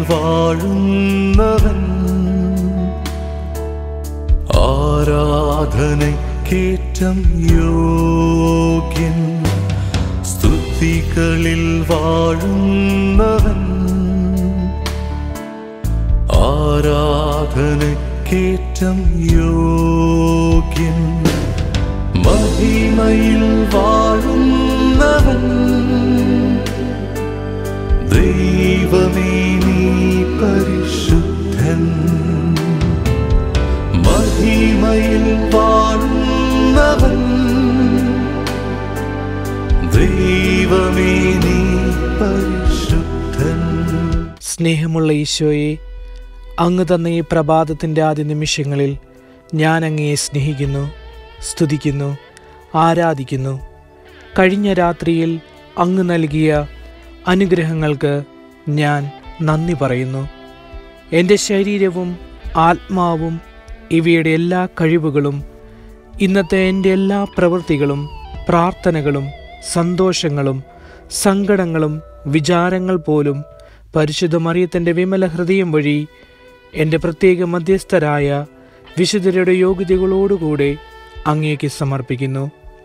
വാഴുന്നവൻ ആരാധനയ്ക്കേറ്റം യോഗ്യൻ. സ്തുതികളിൽ വാഴുന്നവൻ ആരാധനയ്ക്കേറ്റം യോഗ്യൻ. മഹിമയിൽ വാഴുന്നവൻ ദൈവമേ നീ പരിശുദ്ധൻ. മഹിമയിൽ വാഴുന്നവൻ ദൈവമേ നീ പരിശുദ്ധൻ. സ്നേഹമുള്ള ഈശോയെ, അങ്ങ് തന്ന ഈ പ്രഭാതത്തിൻ്റെ ആദ്യ നിമിഷങ്ങളിൽ ഞാൻ അങ്ങയെ സ്നേഹിക്കുന്നു, സ്തുതിക്കുന്നു, ആരാധിക്കുന്നു. കഴിഞ്ഞ രാത്രിയിൽ അങ്ങ് നൽകിയ അനുഗ്രഹങ്ങൾക്ക് ഞാൻ നന്ദി പറയുന്നു. എൻ്റെ ശരീരവും ആത്മാവും ഇവയുടെ എല്ലാ കഴിവുകളും ഇന്നത്തെ എൻ്റെ എല്ലാ പ്രവൃത്തികളും പ്രാർത്ഥനകളും സന്തോഷങ്ങളും സങ്കടങ്ങളും വിചാരങ്ങൾ പോലും പരിശുദ്ധ മറിയത്തിൻ്റെ വിമല ഹൃദയം വഴി എൻ്റെ പ്രത്യേക മധ്യസ്ഥരായ വിശുദ്ധരുടെ യോഗ്യതകളോടുകൂടെ അങ്ങേക്ക് സമർപ്പിക്കുന്നു.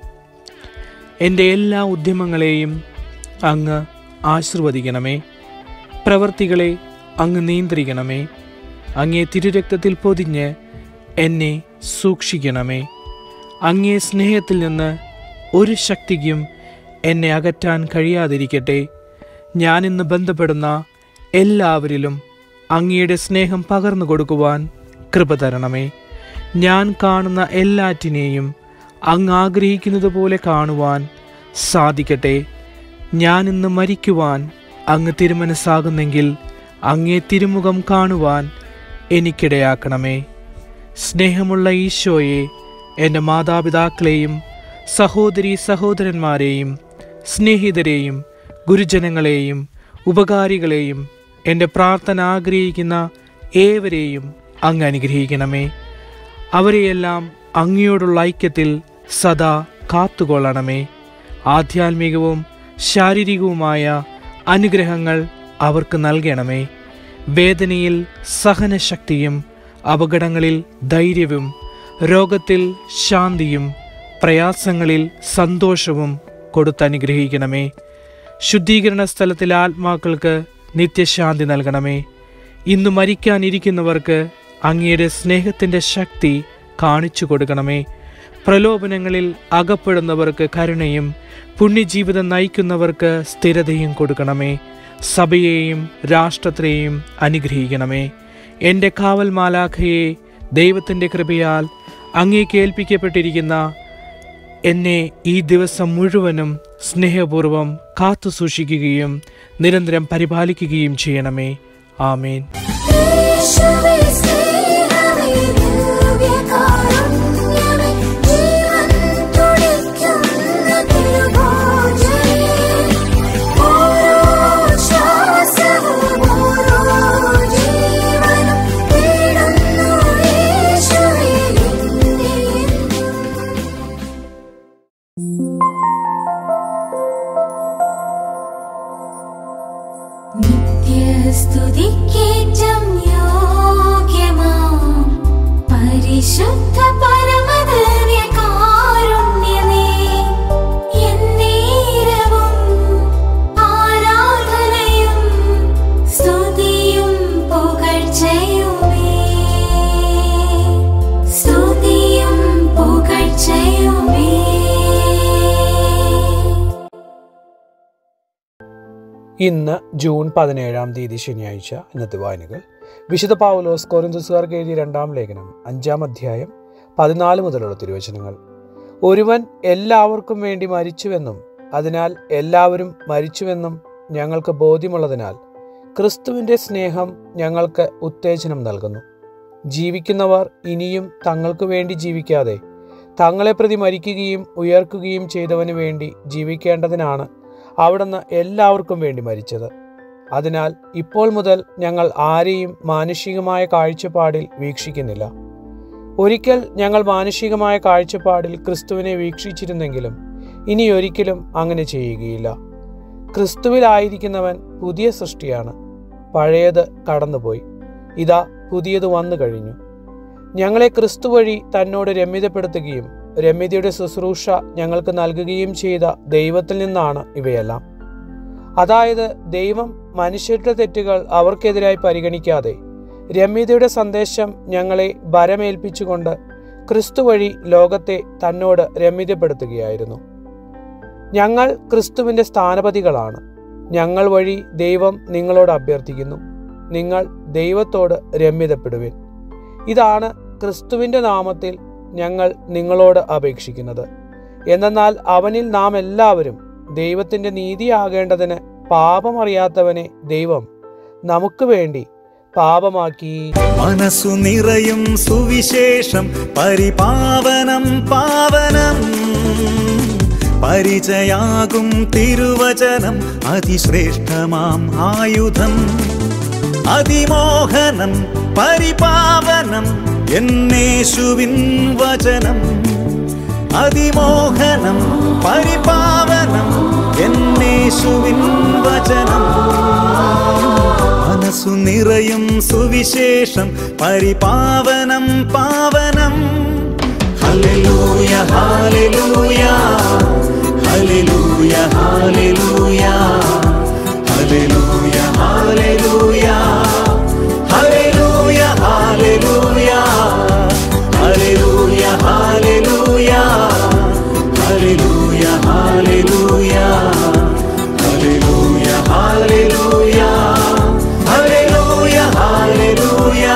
എൻ്റെ എല്ലാ ഉദ്യമങ്ങളെയും അങ്ങ് ആശീർവദിക്കണമേ. പ്രവൃത്തികളെ അങ്ങ് നിയന്ത്രിക്കണമേ. അങ്ങേ തിരുരക്തത്തിൽ പൊതിഞ്ഞ് എന്നെ സൂക്ഷിക്കണമേ. അങ്ങേ സ്നേഹത്തിൽ നിന്ന് ഒരു ശക്തിക്കും എന്നെ അകറ്റാൻ കഴിയാതിരിക്കട്ടെ. ഞാനിന്ന് ബന്ധപ്പെടുന്ന എല്ലാവരിലും അങ്ങയുടെ സ്നേഹം പകർന്നു കൊടുക്കുവാൻ കൃപ തരണമേ. ഞാൻ കാണുന്ന എല്ലാറ്റിനെയും അങ്ങ് ആഗ്രഹിക്കുന്നത് പോലെ കാണുവാൻ സാധിക്കട്ടെ. ഞാനിന്ന് മരിക്കുവാൻ അങ്ങ് തിരുമനസ്സാകുന്നെങ്കിൽ അങ്ങേ തിരുമുഖം കാണുവാൻ എനിക്കിടയാക്കണമേ. സ്നേഹമുള്ള ഈശോയെ, എൻ്റെ മാതാപിതാക്കളെയും സഹോദരീ സഹോദരന്മാരെയും സ്നേഹിതരെയും ഗുരുജനങ്ങളെയും ഉപകാരികളെയും എൻ്റെ പ്രാർത്ഥന ആഗ്രഹിക്കുന്ന ഏവരെയും അങ്ങ് അനുഗ്രഹിക്കണമേ. അവരെയെല്ലാം അങ്ങയോടുള്ള ഐക്യത്തിൽ സദാ കാത്തുകൊള്ളണമേ. ആധ്യാത്മികവും ശാരീരികവുമായ അനുഗ്രഹങ്ങൾ അവർക്ക് നൽകണമേ. വേദനയിൽ സഹനശക്തിയും അപകടങ്ങളിൽ ധൈര്യവും രോഗത്തിൽ ശാന്തിയും പ്രയാസങ്ങളിൽ സന്തോഷവും കൊടുത്തനുഗ്രഹിക്കണമേ. ശുദ്ധീകരണ സ്ഥലത്തിലെ ആത്മാക്കൾക്ക് നിത്യശാന്തി നൽകണമേ. ഇന്ന് മരിക്കാനിരിക്കുന്നവർക്ക് അങ്ങയുടെ സ്നേഹത്തിൻ്റെ ശക്തി കാണിച്ചു കൊടുക്കണമേ. പ്രലോഭനങ്ങളിൽ അകപ്പെടുന്നവർക്ക് കരുണയും പുണ്യജീവിതം നയിക്കുന്നവർക്ക് സ്ഥിരതയും കൊടുക്കണമേ. സഭയെയും രാഷ്ട്രത്തെയും അനുഗ്രഹിക്കണമേ. എൻ്റെ കാവൽ മാലാഖയെ ദൈവത്തിൻ്റെ കൃപയാൽ അങ്ങേക്ക് ഏൽപ്പിക്കപ്പെട്ടിരിക്കുന്ന എന്നെ ഈ ദിവസം മുഴുവനും സ്നേഹപൂർവം കാത്തു സൂക്ഷിക്കുകയും നിരന്തരം പരിപാലിക്കുകയും ചെയ്യണമേ. ആമേൻ. നിത്യസ്തുതിക്കേറ്റം യോഗ്യമാം പരിശുദ്ധ പരമദിവ്യകാരുണ്യമേ, എന്നേരവും ആരാധനയും സ്തുതിയും പുകഴ്ചയുമേ, സ്തുതിയും പുകഴ്ചയുമേ. ഇന്ന് ജൂൺ 17 ശനിയാഴ്ച. ഇന്നത്തെ വായനകൾ: വിശുദ്ധ പൗലോസ് കൊരിന്ത്യർക്കാർക്ക് എഴുതിയ 2-ാം ലേഖനം 5-ാം അധ്യായം 14 മുതലുള്ള തിരുവചനങ്ങൾ. ഒരുവൻ എല്ലാവർക്കും വേണ്ടി മരിച്ചുവെന്നും അതിനാൽ എല്ലാവരും മരിച്ചുവെന്നും ഞങ്ങൾക്ക് ബോധ്യമുള്ളതിനാൽ ക്രിസ്തുവിൻ്റെ സ്നേഹം ഞങ്ങൾക്ക് ഉത്തേജനം നൽകുന്നു. ജീവിക്കുന്നവർ ഇനിയും തങ്ങൾക്ക് വേണ്ടി ജീവിക്കാതെ തങ്ങളെ പ്രതി മരിക്കുകയും ഉയർക്കുകയും ചെയ്തവന് വേണ്ടി ജീവിക്കേണ്ടതിനാണ് അവിടുന്ന് എല്ലാവർക്കും വേണ്ടി മരിച്ചത്. അതിനാൽ ഇപ്പോൾ മുതൽ ഞങ്ങൾ ആരെയും മാനുഷികമായ കാഴ്ചപ്പാടിൽ വീക്ഷിക്കുന്നില്ല. ഒരിക്കൽ ഞങ്ങൾ മാനുഷികമായ കാഴ്ചപ്പാടിൽ ക്രിസ്തുവിനെ വീക്ഷിച്ചിരുന്നെങ്കിലും ഇനി ഒരിക്കലും അങ്ങനെ ചെയ്യുകയില്ല. ക്രിസ്തുവിലായിരിക്കുന്നവൻ പുതിയ സൃഷ്ടിയാണ്. പഴയത് കടന്നുപോയി, ഇതാ പുതിയത് വന്നു കഴിഞ്ഞു. ഞങ്ങളെ ക്രിസ്തു വഴി തന്നോട് രമ്യതപ്പെടുത്തുകയും രമ്യതയുടെ ശുശ്രൂഷ ഞങ്ങൾക്ക് നൽകുകയും ചെയ്ത ദൈവത്തിൽ നിന്നാണ് ഇവയെല്ലാം. അതായത് ദൈവം മനുഷ്യരുടെ തെറ്റുകൾ അവർക്കെതിരായി പരിഗണിക്കാതെ രമ്യതയുടെ സന്ദേശം ഞങ്ങളെ ഭരമേൽപ്പിച്ചുകൊണ്ട് ക്രിസ്തു വഴി ലോകത്തെ തന്നോട് രമ്യതപ്പെടുത്തുകയായിരുന്നു. ഞങ്ങൾ ക്രിസ്തുവിൻ്റെ സ്ഥാനപതികളാണ്. ഞങ്ങൾ വഴി ദൈവം നിങ്ങളോട് അഭ്യർത്ഥിക്കുന്നു, നിങ്ങൾ ദൈവത്തോട് രമ്യതപ്പെടുവിൻ. ഇതാണ് ക്രിസ്തുവിൻ്റെ നാമത്തിൽ ഞങ്ങൾ നിങ്ങളോട് അപേക്ഷിക്കുന്നത്. എന്തെന്നാൽ അവനിൽ നാം എല്ലാവരും ദൈവത്തിൻ്റെ നീതിയാകേണ്ടതിന് പാപമറിയാത്തവനെ ദൈവം നമുക്ക് വേണ്ടി പാപമാക്കി. മനസ്സു നിറയും സുവിശേഷം പരിപാവനം പാവനം, പരിചയാകും തിരുവചനം അതിശ്രേഷ്ഠമാം ആയുധം. അതിമോഹനം പരിപാവനം എന്നേശുവിൻ വചനം, അതിമോഹനം പരിപാവനം എന്നേശുവിൻ വചനം. മനസ്സു നിറയും സുവിശേഷം പരിപാവനം പാവനം. ഹല്ലേലൂയ ഹല്ലേലൂയ ഹല്ലേലൂയ ഹല്ലേലൂയ ഹല്ലേലൂയ ഹല്ലേലൂയ ഹല്ലേലൂയ ഹല്ലേലൂയ ഹല്ലേലൂയ ഹല്ലേലൂയ ഹല്ലേലൂയ ഹല്ലേലൂയ ഹല്ലേലൂയ ഹല്ലേലൂയ ഹല്ലേലൂയ ഹല്ലേലൂയ.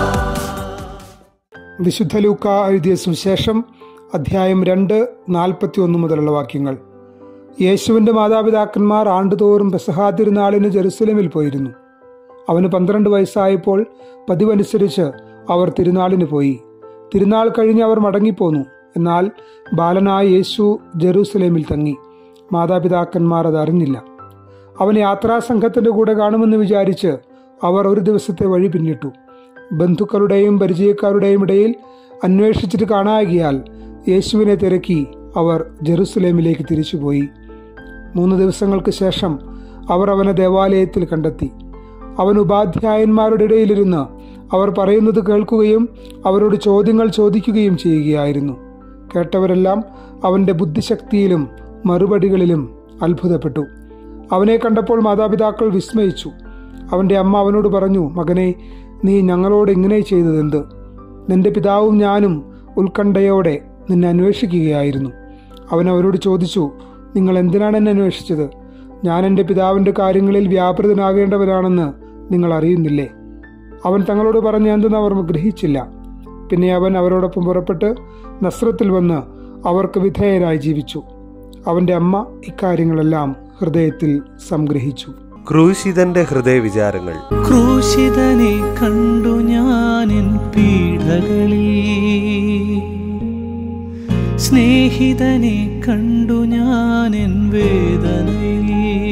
വിശുദ്ധ ലൂക്ക എഴുതിയ സുവിശേഷം അധ്യായം 2:41 മുതലുള്ള വാക്യങ്ങൾ. യേശുവിൻ്റെ മാതാപിതാക്കന്മാർ ആണ്ടുതോറും പെസഹാ തിരുനാളിന് ജെറുസലേമിൽ പോയിരുന്നു. അവന് 12 വയസ്സായപ്പോൾ പതിവനുസരിച്ച് അവർ തിരുനാളിന് പോയി. തിരുനാൾ കഴിഞ്ഞ് അവർ മടങ്ങിപ്പോന്നു. എന്നാൽ ബാലനായ യേശു ജെറുസലേമിൽ തങ്ങി. മാതാപിതാക്കന്മാർ അതറിഞ്ഞില്ല. അവൻ യാത്രാസംഘത്തിൻ്റെ കൂടെ കാണുമെന്ന് വിചാരിച്ച് അവർ ഒരു ദിവസത്തെ വഴി പിന്നിട്ടു. ബന്ധുക്കളുടെയും പരിചയക്കാരുടെയും ഇടയിൽ അന്വേഷിച്ചിട്ട് കാണാകിയാൽ യേശുവിനെ തിരക്കി അവർ ജെറുസലേമിലേക്ക് തിരിച്ചുപോയി. 3 ദിവസങ്ങൾക്ക് ശേഷം അവർ അവനെ ദേവാലയത്തിൽ കണ്ടെത്തി. അവൻ ഉപാധ്യായന്മാരുടെ ഇടയിലിരുന്ന് അവർ പറയുന്നത് കേൾക്കുകയും അവരോട് ചോദ്യങ്ങൾ ചോദിക്കുകയും ചെയ്യുകയായിരുന്നു. കേട്ടവരെല്ലാം അവൻ്റെ ബുദ്ധിശക്തിയിലും മറുപടികളിലും അത്ഭുതപ്പെട്ടു. അവനെ കണ്ടപ്പോൾ മാതാപിതാക്കൾ വിസ്മയിച്ചു. അവൻ്റെ അമ്മ അവനോട് പറഞ്ഞു, മകനെ, നീ ഞങ്ങളോട് ഇങ്ങനെ ചെയ്തതെന്ത്? നിന്റെ പിതാവും ഞാനും ഉത്കണ്ഠയോടെ നിന്നെ അന്വേഷിക്കുകയായിരുന്നു. അവൻ അവരോട് ചോദിച്ചു, നിങ്ങൾ എന്തിനാണ് എന്നെ അന്വേഷിച്ചത്? ഞാൻ എൻ്റെ പിതാവിൻ്റെ കാര്യങ്ങളിൽ വ്യാപൃതനാകേണ്ടവനാണെന്ന് നിങ്ങൾ അറിയുന്നില്ലേ? അവൻ തങ്ങളോട് പറഞ്ഞ എന്തെന്ന് അവർ ഗ്രഹിച്ചില്ല. പിന്നെ അവൻ അവരോടൊപ്പം പുറപ്പെട്ട് നസ്രത്തിൽ വന്ന് അവർക്ക് വിധേയനായി ജീവിച്ചു. അവൻ്റെ അമ്മ ഇക്കാര്യങ്ങളെല്ലാം ഹൃദയത്തിൽ സംഗ്രഹിച്ചു. ക്രൂശിതന്റെ ഹൃദയവിചാരങ്ങൾ. ക്രൂശിതനെ കണ്ടു ഞാനിൻ പീഡകളിൽ, സ്നേഹിതനെ കണ്ടു ഞാനിൻ വേദനയിൽ.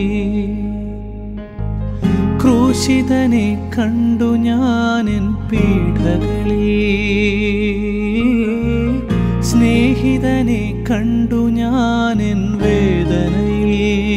ക്രൂശിതനെ കണ്ടു ഞാനിൻ പീഡകളിൽ, സ്നേഹിതനെ കണ്ടു ഞാനിൻ വേദനയിൽ.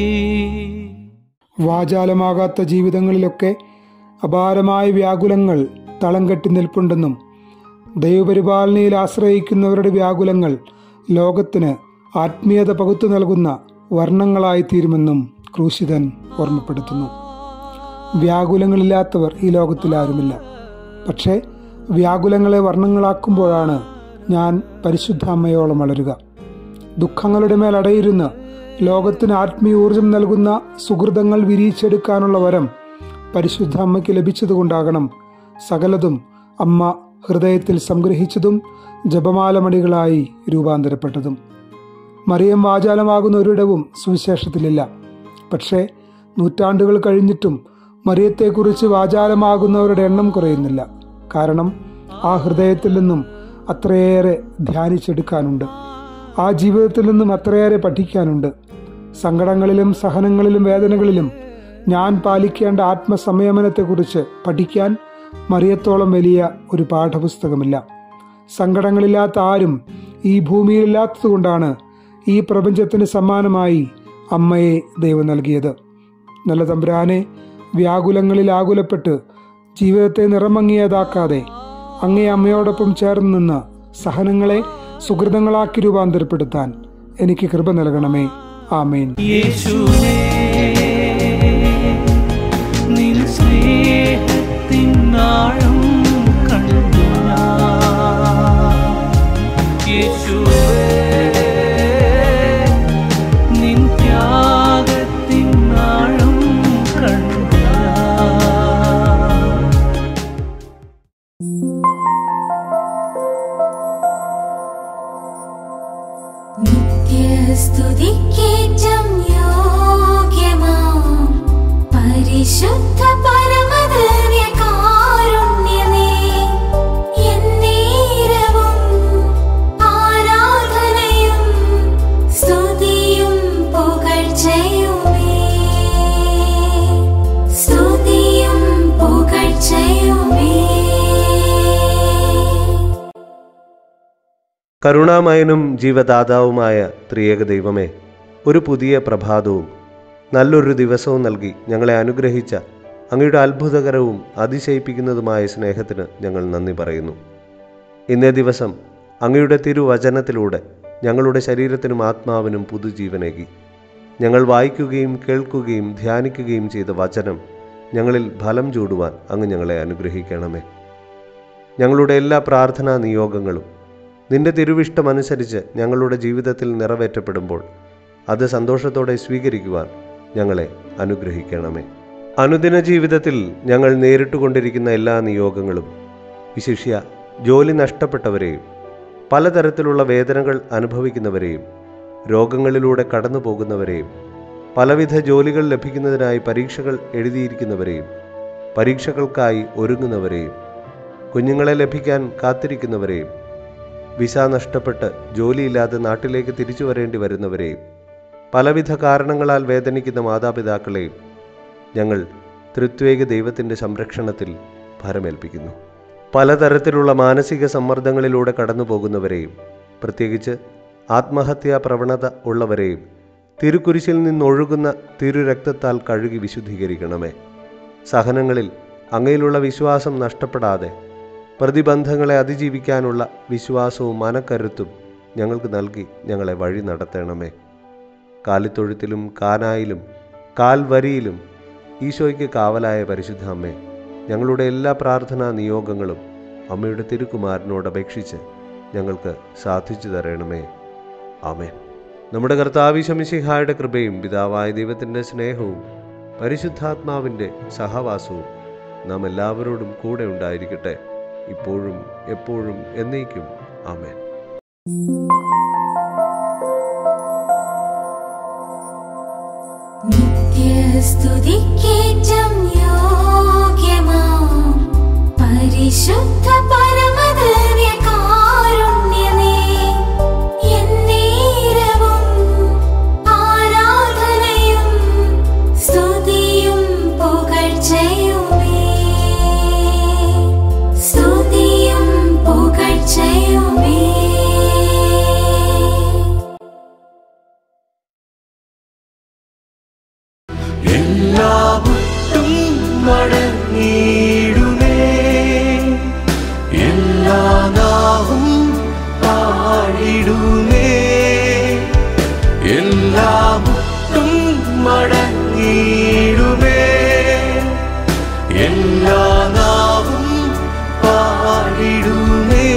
വാചാലമാകാത്ത ജീവിതങ്ങളിലൊക്കെ അപാരമായ വ്യാകുലങ്ങൾ തളം കെട്ടി നിൽപ്പുണ്ടെന്നും ദൈവപരിപാലനയിൽ ആശ്രയിക്കുന്നവരുടെ വ്യാകുലങ്ങൾ ലോകത്തിന് ആത്മീയത പകുത്തു നൽകുന്ന വർണ്ണങ്ങളായിത്തീരുമെന്നും ക്രൂശിതൻ ഓർമ്മപ്പെടുത്തുന്നു. വ്യാകുലങ്ങളില്ലാത്തവർ ഈ ലോകത്തിൽ ആരുമില്ല. പക്ഷേ വ്യാകുലങ്ങളെ വർണ്ണങ്ങളാക്കുമ്പോഴാണ് ഞാൻ പരിശുദ്ധ അമ്മയോളം വളരുക. ദുഃഖങ്ങളുടെ മേൽ അടയിരുന്ന് ലോകത്തിന് ആത്മീയ ഊർജം നൽകുന്ന സുഹൃതങ്ങൾ വിരിയിച്ചെടുക്കാനുള്ള വരം പരിശുദ്ധ അമ്മയ്ക്ക് ലഭിച്ചതുകൊണ്ടാകണം സകലതും അമ്മ ഹൃദയത്തിൽ സംഗ്രഹിച്ചതും ജപമാലമണികളായി രൂപാന്തരപ്പെട്ടതും. മറിയം വാചാലമാകുന്ന ഒരിടവും സുവിശേഷത്തിലില്ല. പക്ഷേ നൂറ്റാണ്ടുകൾ കഴിഞ്ഞിട്ടും മറിയത്തെക്കുറിച്ച് വാചാലമാകുന്നവരുടെ എണ്ണം കുറയുന്നില്ല. കാരണം ആ ഹൃദയത്തിൽ നിന്നും അത്രയേറെ ധ്യാനിച്ചെടുക്കാനുണ്ട്. ആ ജീവിതത്തിൽ നിന്നും അത്രയേറെ പഠിക്കാനുണ്ട്. സങ്കടങ്ങളിലും സഹനങ്ങളിലും വേദനകളിലും ഞാൻ പാലിക്കേണ്ട ആത്മസംയമനത്തെക്കുറിച്ച് പഠിക്കാൻ മറിയത്തോളം വലിയ ഒരു പാഠപുസ്തകമില്ല. സങ്കടങ്ങളില്ലാത്ത ആരും ഈ ഭൂമിയിലില്ലാത്തതുകൊണ്ടാണ് ഈ പ്രപഞ്ചത്തിന് സമ്മാനമായി അമ്മയെ ദൈവം നൽകിയത്. നല്ല തമ്പുരാനെ, വ്യാകുലങ്ങളിൽ ആകുലപ്പെട്ട് ജീവിതത്തെ നിറമങ്ങിയതാക്കാതെ അങ്ങേ അമ്മയോടൊപ്പം ചേർന്ന് നിന്ന് സഹനങ്ങളെ സുഹൃതങ്ങളാക്കി രൂപാന്തരപ്പെടുത്താൻ എനിക്ക് കൃപ നൽകണമേ. ആമേൻ. യേശുവേ, നിൻ സ്നേഹത്തിനാഴം കണ്ടു ഞാൻ. യേശുവേ, നിൻ ത്യാഗത്തിനാഴം കണ്ടു ഞാൻ. നിത്യസ്തുതിക്കേറ്റം യോഗ്യമാം പരിശുദ്ധ പരമദിവ്യകാരുണ്യമേ, എന്നേരവും ആരാധനയും സ്തുതിയും പുകഴ്ചയുമേ, സ്തുതിയും പുകഴ്ചയുമേ. കരുണാമയനും ജീവദാതാവുമായ ത്രിയേക ദൈവമേ, ഒരു പുതിയ പ്രഭാതവും നല്ലൊരു ദിവസവും നൽകി ഞങ്ങളെ അനുഗ്രഹിച്ച അങ്ങയുടെ അത്ഭുതകരവും അതിശയിപ്പിക്കുന്നതുമായ സ്നേഹത്തിന് ഞങ്ങൾ നന്ദി പറയുന്നു. ഇന്നേ ദിവസം അങ്ങയുടെ തിരുവചനത്തിലൂടെ ഞങ്ങളുടെ ശരീരത്തിനും ആത്മാവിനും പുതുജീവനേകി. ഞങ്ങൾ വായിക്കുകയും കേൾക്കുകയും ധ്യാനിക്കുകയും ചെയ്ത വചനം ഞങ്ങളിൽ ഫലം ചൂടുവാൻ അങ്ങ് ഞങ്ങളെ അനുഗ്രഹിക്കണമേ. ഞങ്ങളുടെ എല്ലാ പ്രാർത്ഥനാ നിയോഗങ്ങളും നിന്റെ തിരുവിഷ്ടമനുസരിച്ച് ഞങ്ങളുടെ ജീവിതത്തിൽ നിറവേറ്റപ്പെടുമ്പോൾ അത് സന്തോഷത്തോടെ സ്വീകരിക്കുവാൻ ഞങ്ങളെ അനുഗ്രഹിക്കണമേ. അനുദിന ജീവിതത്തിൽ ഞങ്ങൾ നേരിട്ടുകൊണ്ടിരിക്കുന്ന എല്ലാ നിയോഗങ്ങളും, വിശിഷ്യ ജോലി നഷ്ടപ്പെട്ടവരെയും പലതരത്തിലുള്ള വേദനകൾ അനുഭവിക്കുന്നവരെയും രോഗങ്ങളിലൂടെ കടന്നു പോകുന്നവരെയും പലവിധ ജോലികൾ ലഭിക്കുന്നതിനായി പരീക്ഷകൾ എഴുതിയിരിക്കുന്നവരെയും പരീക്ഷകൾക്കായി ഒരുങ്ങുന്നവരെയും കുഞ്ഞുങ്ങളെ ലഭിക്കാൻ കാത്തിരിക്കുന്നവരെയും വിസ നഷ്ടപ്പെട്ട് ജോലിയില്ലാതെ നാട്ടിലേക്ക് തിരിച്ചു വരേണ്ടി വരുന്നവരെയും പലവിധ കാരണങ്ങളാൽ വേദനിക്കുന്ന മാതാപിതാക്കളെയും ഞങ്ങൾ ത്രിത്വേക ദൈവത്തിൻ്റെ സംരക്ഷണത്തിൽ ഭരമേൽപ്പിക്കുന്നു. പലതരത്തിലുള്ള മാനസിക സമ്മർദ്ദങ്ങളിലൂടെ കടന്നു പോകുന്നവരെയും പ്രത്യേകിച്ച് ആത്മഹത്യാ പ്രവണത ഉള്ളവരെയും തിരുക്കുരിശിൽ നിന്നൊഴുകുന്ന തിരുരക്തത്താൽ കഴുകി വിശുദ്ധീകരിക്കണമേ. സഹനങ്ങളിൽ അങ്ങയിലുള്ള വിശ്വാസം നഷ്ടപ്പെടാതെ പ്രതിബന്ധങ്ങളെ അതിജീവിക്കാനുള്ള വിശ്വാസവും മനക്കരുത്തും ഞങ്ങൾക്ക് നൽകി ഞങ്ങളെ വഴി നടത്തണമേ. കാലിത്തൊഴുത്തിലും കാനായിലും കാൽവരിയിലും ഈശോയ്ക്ക് കാവലായ പരിശുദ്ധ അമ്മേ, ഞങ്ങളുടെ എല്ലാ പ്രാർത്ഥനാ നിയോഗങ്ങളും അമ്മയുടെ തിരുക്കുമാരനോട് അപേക്ഷിച്ച് ഞങ്ങൾക്ക് സാധിച്ചു തരണമേ. ആമേൻ. നമ്മുടെ കർത്താവ് ഈശോ മിശിഹായുടെ കൃപയും പിതാവായ ദൈവത്തിൻ്റെ സ്നേഹവും പരിശുദ്ധാത്മാവിൻ്റെ സഹവാസവും നാം എല്ലാവരോടും കൂടെ ഉണ്ടായിരിക്കട്ടെ, ഇപ്പോഴും എപ്പോഴും എന്നേക്കും. ആമേൻ. നിത്യസ്തുതിക്കേറ്റം യോഗ്യമാം പരിശുദ്ധ പരമദിവ്യകാരുണ്യമേ, എന്നേരവും ആരാധനയും സ്തുതിയും പുകഴ്ചയുമേ, സ്തുതിയും പുകഴ്ചയുമേ. എല്ലാവട്ടും മടങ്ങിയിടുമേ, എല്ലാ നാവും പാടിടുമേ. എല്ലാവട്ടും മടങ്ങിയിടുമേ, എല്ലാ നാവും പാടിടുമേ.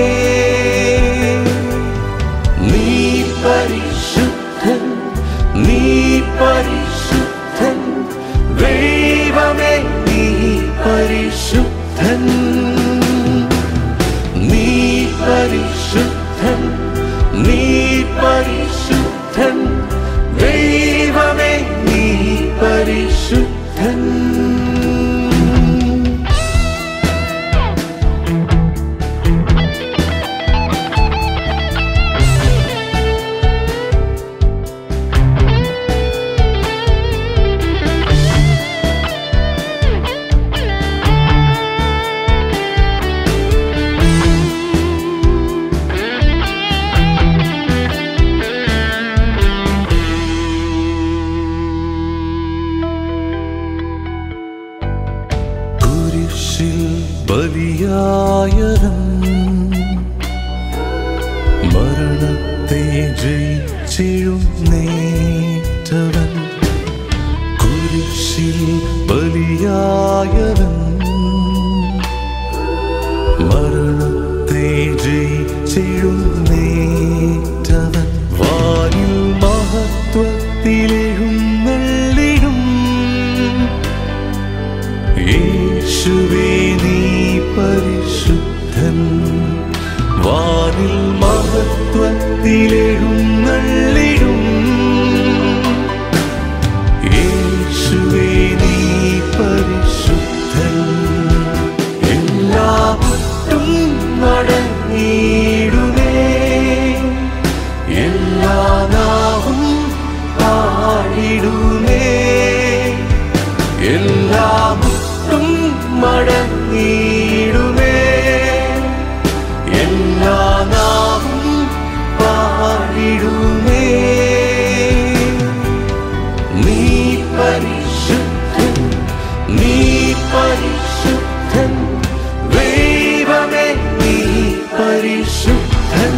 നീ പരിശുദ്ധൻ, നീ പരിശുദ്ധൻ, ദൈവമേ നീ പരിശുദ്ധൻ. നീ പരിശുദ്ധൻ, നീ പരിശുദ്ധൻ, ദൈവമേ നീ പരിശുദ്ധൻ. ബലിയായവൻ മരണത്തെ ജയിച്ചെഴുന്നേറ്റവൻ കുരിശിൽ ബലിയായവൻ മരണത്തെ ജയിച്ചെഴുന്നേറ്റവൻ വാനിൽ മഹത്വത്തിലെഴുന്നള്ളിടും യേശുവേ നീ പരിശുദ്ധൻ വാനിൽ മഹത്വത്തിലെഴുന്നള്ളിടും യേശുവേ നീ പരിശുദ്ധൻ എല്ലാ മുട്ടും മടങ്ങിയിടുമേ എല്ലാ നാവും പാടിടുമേ എല്ലാ മുട്ടും മടങ്ങിയിടുമേ എല്ലാ നാവും പാടിടുമേ നീ പരിശുദ്ധൻ നീ പരിശുദ്ധൻ ദൈവമേ നീ പരിശുദ്ധൻ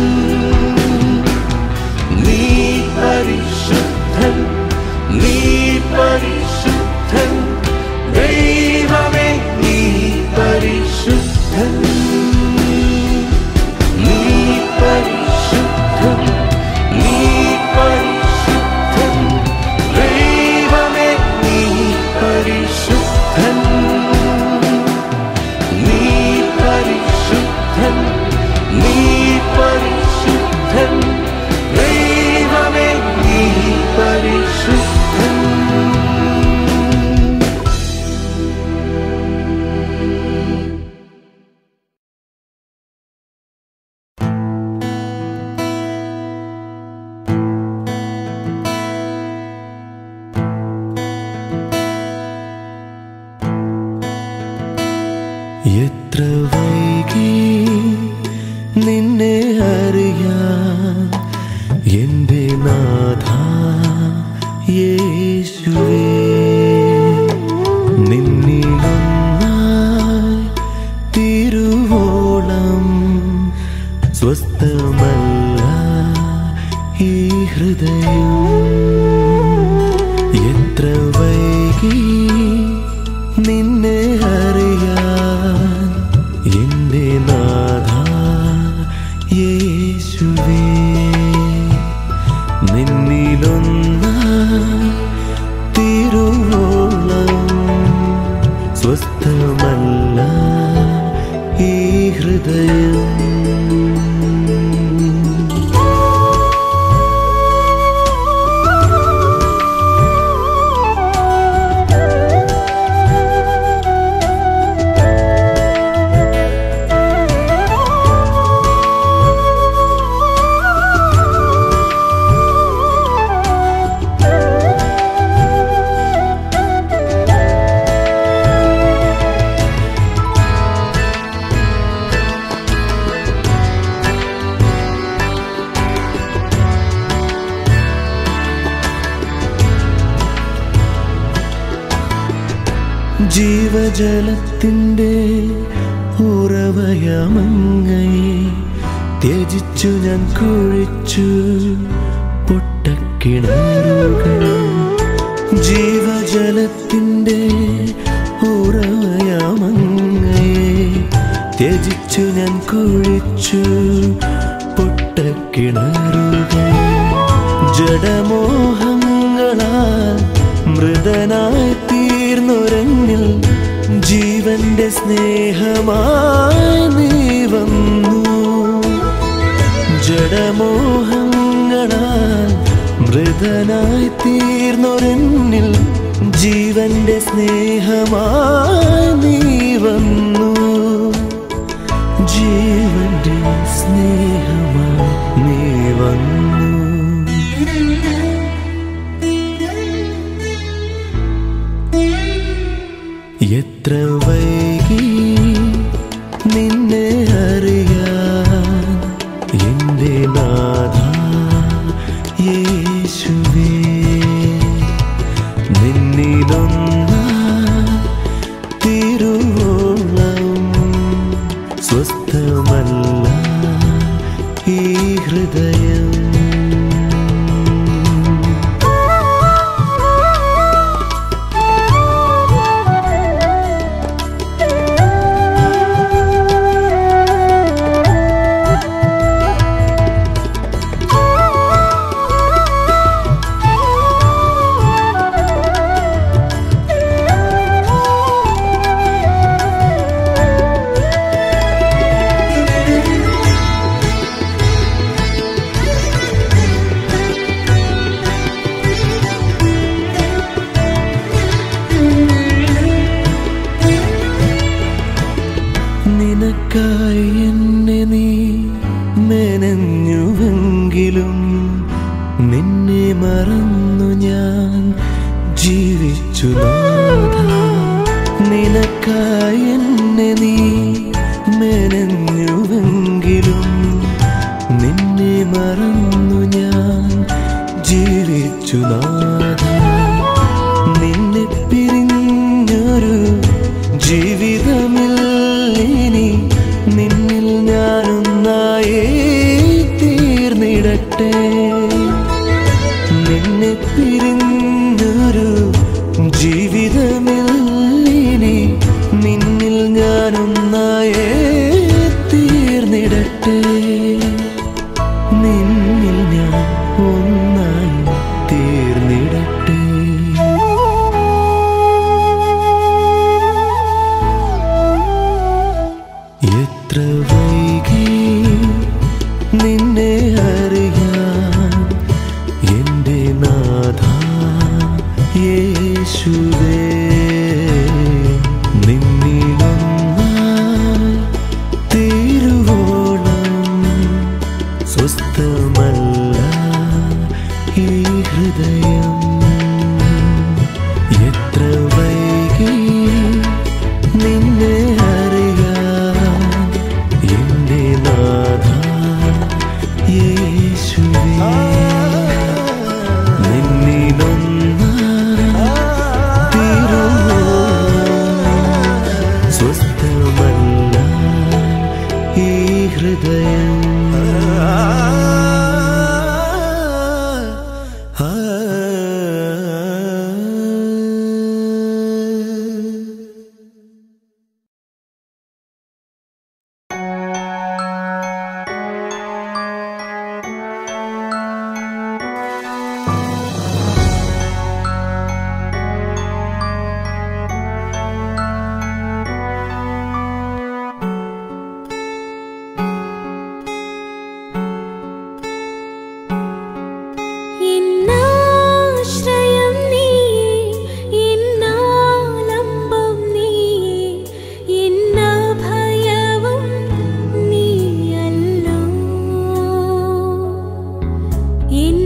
നീ പരിശുദ്ധൻ നീ പരിശുദ്ധൻ ദൈവമേ നീ പരിശുദ്ധൻ നീ പരിശുദ്ധൻ നീ പരിശുദ്ധൻ ദൈവമേ നീ പരിശുദ്ധൻ നീ പരിശുദ്ധൻ നീ പരിശുദ്ധൻ ദൈവമേ നീ പരിശുദ്ധൻ എത്ര വൈകി നിന്നെ അറിയാൻ എൻ്റെ നാഥ യേശുവേ നിന്നിലൊന്നായി തിരുവോളം സ്വസ്ഥമല്ല ഈ ഹൃദയം എത്ര വൈകി നിന്നെ അറിയാൻ എൻ്റെ നാഥ യേശുവേ നിന്നിലൊന്നായി തിരുവോളം സ്വസ്ഥമല്ല ഈ ഹൃദയം ജീവജലത്തിൻ്റെ ഉറവയമങ്ങയെ ത്യജിച്ചു ഞാൻ കുഴിച്ചു പൊട്ടക്കിണറുകൾ ജീവജലത്തിൻ്റെ ഉറവയമങ്ങയെ ത്യജിച്ചു ഞാൻ കുഴിച്ചു പൊട്ടക്കിണറുകൾ ജഡമോഹങ്ങളാൽ മൃതനായി തീർന്നൊരങ്ങിൽ ജീവന്റെ സ്നേഹമായി നീ വന്നു ജഡമോഹങ്ങളാൽ മൃതനായി തീർന്നൊരന്നിൽ ജീവന്റെ സ്നേഹമായി നീ വന്നു ജീവന്റെ സ്നേഹമായി നീ വന്നു എത്ര വൈകി നിന്നെ അറിയാൻ എൻ്റെ നാഥ യേശുവേ നിന്നിലൊന്നായി തിരുവോളം നിന്നെ മറന്നു ഞാൻ ജീവിച്ചു നാഥാ. നിനക്കായി എന്നെ നീ മെനഞ്ഞുവെങ്കിലും നിന്നെ മറന്നു ഞാൻ ജീവിച്ചു നാഥാ. നിന്നെ പിരിഞ്ഞൊരു ജീവിതമില്ലിനി നിന്നിൽ ഞാനൊന്നായേ തീർന്നിടട്ടെ. നിന്നെ പിരിഞ്ഞൊരു ജീവിതമില്ലിനി നിന്നിൽ ഞാനൊന്നായേ തീർന്നിടട്ടെ. നിന്നിൽ ഞാൻ ഒന്നായി തീർന്നിടട്ടെ. എത്ര വൈകി നിന്നെ അറിയാൻ എൻ്റെ നാഥാ യേശുവേ. നിന്നിലൊന്നായി തീരുവോളം സ്വസ്ഥമല്ല ഈ ഹൃദയം. എത്ര വൈകി നിന്നെ അറിയാൻ എൻ്റെ നാഥാ യേശുവേ. നിന്നിലൊന്നായി തീരുവോളം സ്വസ്ഥമല്ല ഈ ഹൃദയം. എന്നാശ്രയം നീയേ, എന്നാലംബം നീയേ, എന്നഭയവും നീയല്ലോ.